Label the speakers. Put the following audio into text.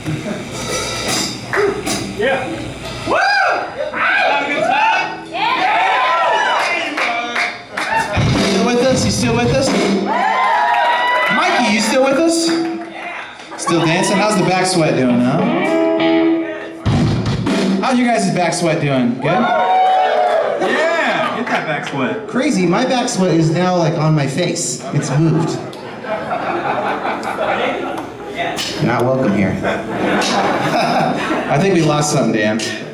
Speaker 1: Yeah. Woo! Have a good time?
Speaker 2: You still with us? You still with us? Mikey, you still with us? Still dancing? How's the back sweat doing, huh? How's your guys' back sweat doing? Good?
Speaker 1: Yeah! Get that back sweat.
Speaker 2: Crazy, my back sweat is now like on my face. It's moved. You're not welcome here. I think we lost something, Dan.